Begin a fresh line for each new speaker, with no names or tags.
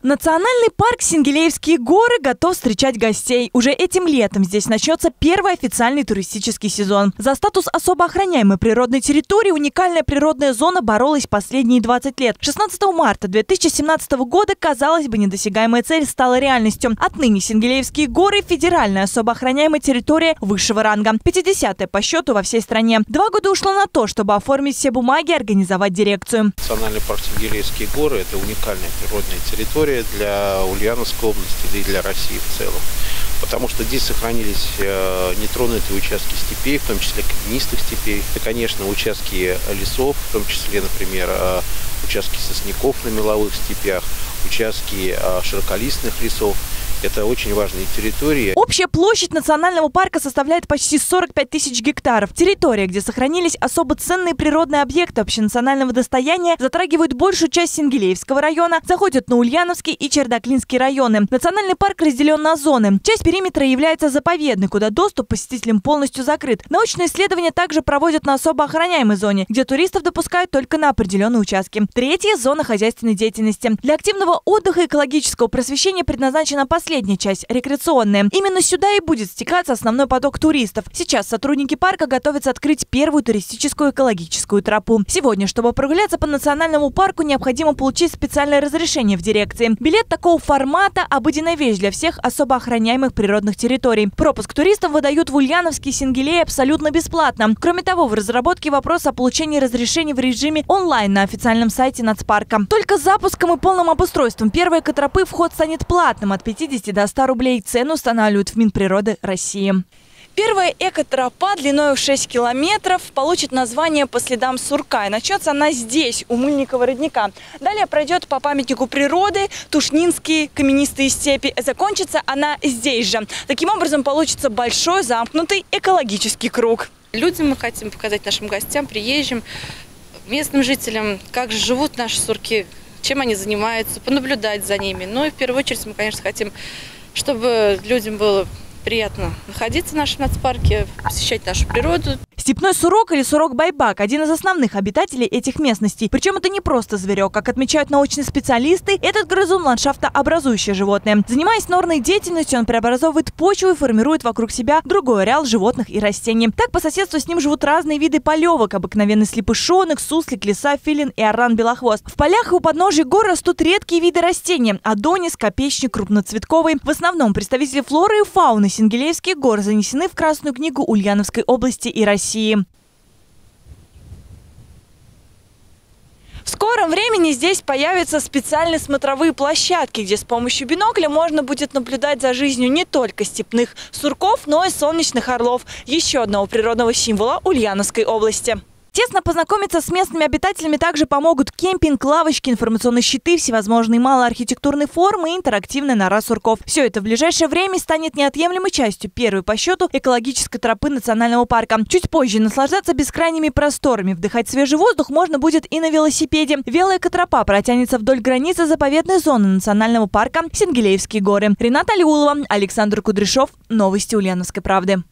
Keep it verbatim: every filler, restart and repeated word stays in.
Национальный парк Сенгилеевские горы готов встречать гостей. Уже этим летом здесь начнется первый официальный туристический сезон. За статус особо охраняемой природной территории уникальная природная зона боролась последние двадцать лет. шестнадцатого марта две тысячи семнадцатого года, казалось бы, недосягаемая цель стала реальностью. Отныне Сенгилеевские горы – федеральная особо охраняемая территория высшего ранга. пятидесятая по счету во всей стране. Два года ушло на то, чтобы оформить все бумаги и организовать дирекцию.
Национальный парк Сенгилеевские горы – это уникальная природная территория для Ульяновской области, да и для России в целом. Потому что здесь сохранились нетронутые участки степей, в том числе каменистых степей. И, конечно, участки лесов, в том числе, например, участки сосняков на меловых степях, участки широколистных лесов. Это очень важные территории.
Общая площадь национального парка составляет почти сорок пять тысяч гектаров. Территория, где сохранились особо ценные природные объекты общенационального достояния, затрагивает большую часть Сенгилеевского района, заходят на Ульяновский и Чердаклинский районы. Национальный парк разделен на зоны. Часть периметра является заповедной, куда доступ посетителям полностью закрыт. Научные исследования также проводят на особо охраняемой зоне, где туристов допускают только на определенные участки. Третья – зона хозяйственной деятельности. Для активного отдыха и экологического просвещения предназначена последняя Последняя часть – рекреационная. Именно сюда и будет стекаться основной поток туристов. Сейчас сотрудники парка готовятся открыть первую туристическую экологическую тропу. Сегодня, чтобы прогуляться по национальному парку, необходимо получить специальное разрешение в дирекции. Билет такого формата – обыденная вещь для всех особо охраняемых природных территорий. Пропуск туристам выдают в Ульяновске и Сенгилее абсолютно бесплатно. Кроме того, в разработке вопрос о получении разрешений в режиме онлайн на официальном сайте нацпарка. Только с запуском и полным обустройством первой экотропы вход станет платным от пятидесяти до ста рублей. Цену устанавливают в Минприроды России. Первая экотропа длиной в шесть километров получит название по следам сурка. И начнется она здесь, у Мыльникова родника. Далее пройдет по памятнику природы Тушнинские каменистые степи. Закончится она здесь же. Таким образом получится большой замкнутый экологический круг.
Людям мы хотим показать, нашим гостям, приезжим, местным жителям, как же живут наши сурки, чем они занимаются, понаблюдать за ними. Ну и в первую очередь мы, конечно, хотим, чтобы людям было приятно находиться в нашем нацпарке, посещать нашу природу.
Степной сурок или сурок-байбак – один из основных обитателей этих местностей. Причем это не просто зверек. Как отмечают научные специалисты, этот грызун – ландшафтообразующее животное. Занимаясь норной деятельностью, он преобразовывает почву и формирует вокруг себя другой ареал животных и растений. Так, по соседству с ним живут разные виды полевок – обыкновенный слепышонок, суслик, лиса, филин и оран-белохвост. В полях и у подножия гор растут редкие виды растений – адонис, копеечник, крупноцветковый. В основном представители флоры и фауны Сенгилеевских гор занесены в Красную книгу Ульяновской области и России. В скором времени здесь появятся специальные смотровые площадки, где с помощью бинокля можно будет наблюдать за жизнью не только степных сурков, но и солнечных орлов, еще одного природного символа Ульяновской области. Тесно познакомиться с местными обитателями также помогут кемпинг, лавочки, информационные щиты, всевозможные малоархитектурные формы и интерактивная нора сурков. Все это в ближайшее время станет неотъемлемой частью первой по счету экологической тропы национального парка. Чуть позже наслаждаться бескрайними просторами, вдыхать свежий воздух можно будет и на велосипеде. Велоэкотропа протянется вдоль границы заповедной зоны национального парка Сенгилеевские горы. Рената Алиулова, Александр Кудряшов. Новости Ульяновской правды.